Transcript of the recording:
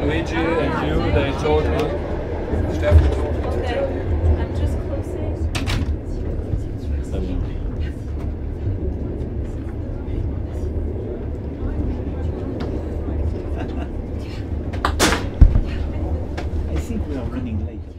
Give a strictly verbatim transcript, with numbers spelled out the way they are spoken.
Luigi and you, they told me, Stefan told me to tell you. I'm just closing. I think we are running late.